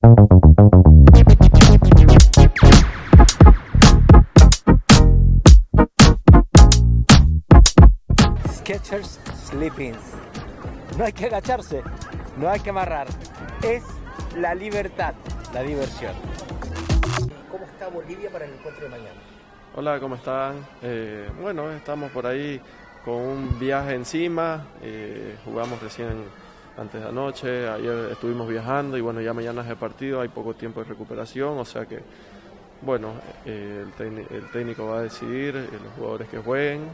Skechers Sleep-ins. No hay que agacharse, no hay que amarrar. Es la libertad, la diversión. ¿Cómo está Bolivia para el encuentro de mañana? Hola, ¿cómo están? Bueno, estamos por ahí con un viaje encima. Jugamos recién antes de anoche, ayer estuvimos viajando y bueno, ya mañana es el partido, hay poco tiempo de recuperación, o sea que, bueno, el técnico va a decidir, los jugadores que jueguen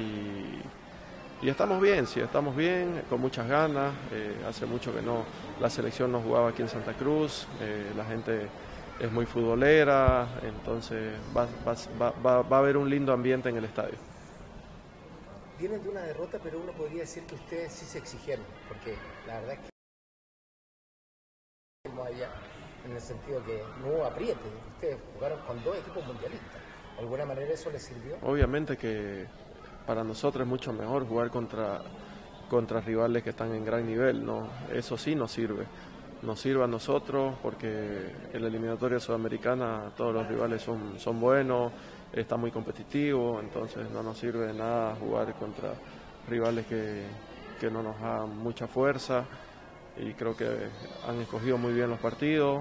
y estamos bien, sí, estamos bien, con muchas ganas. Hace mucho que la selección no jugaba aquí en Santa Cruz, la gente es muy futbolera, entonces va a haber un lindo ambiente en el estadio. Vienen de una derrota, pero uno podría decir que ustedes sí se exigieron, porque la verdad es que no había, en el sentido que no hubo apriete, ustedes jugaron con dos equipos mundialistas. ¿De alguna manera eso les sirvió? Obviamente que para nosotros es mucho mejor jugar contra rivales que están en gran nivel, ¿no? Eso sí nos sirve a nosotros porque en la eliminatoria sudamericana todos los rivales son buenos, está muy competitivo, entonces no nos sirve de nada jugar contra rivales que no nos dan mucha fuerza, y creo que han escogido muy bien los partidos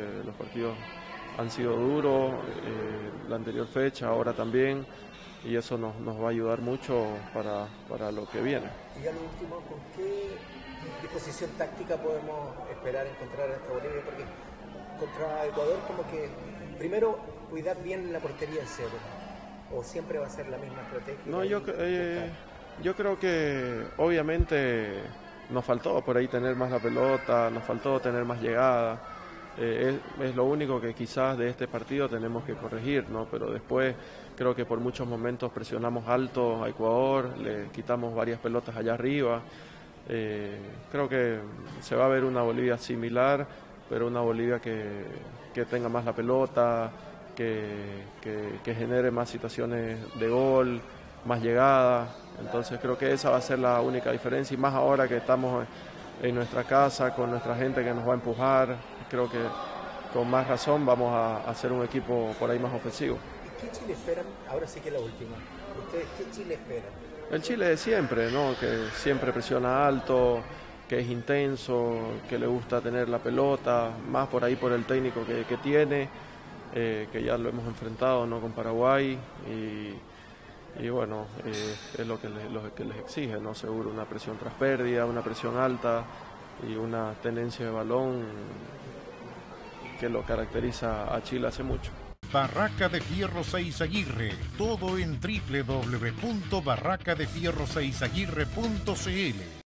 han sido duros, la anterior fecha, ahora también, y eso nos va a ayudar mucho para lo que viene. Y ya lo último, ¿con qué disposición táctica podemos esperar encontrar a esta Bolivia? Porque contra Ecuador como que primero cuidar bien la portería en cero, o siempre va a ser la misma estrategia. No, yo creo que obviamente nos faltó por ahí tener más la pelota, nos faltó tener más llegada. Es lo único que quizás de este partido tenemos que corregir, ¿no? Pero después creo que por muchos momentos presionamos alto a Ecuador, le quitamos varias pelotas allá arriba. Creo que se va a ver una Bolivia similar, pero una Bolivia que tenga más la pelota, que genere más situaciones de gol, más llegada. Entonces creo que esa va a ser la única diferencia, y más ahora que estamos en nuestra casa, con nuestra gente que nos va a empujar, creo que con más razón vamos a hacer un equipo por ahí más ofensivo. ¿Y qué Chile esperan? Ahora sí que es la última. ¿Ustedes qué Chile esperan? El Chile de siempre, ¿no? Que siempre presiona alto, que es intenso, que le gusta tener la pelota, más por ahí por el técnico que tiene, que ya lo hemos enfrentado, ¿no? Con Paraguay, y bueno, es lo que les exige, ¿no? Seguro una presión tras pérdida, una presión alta y una tenencia de balón que lo caracteriza a Chile hace mucho. Barraca de Fierro Seizaguirre, todo en www.barracadefierro6aguirre.cl.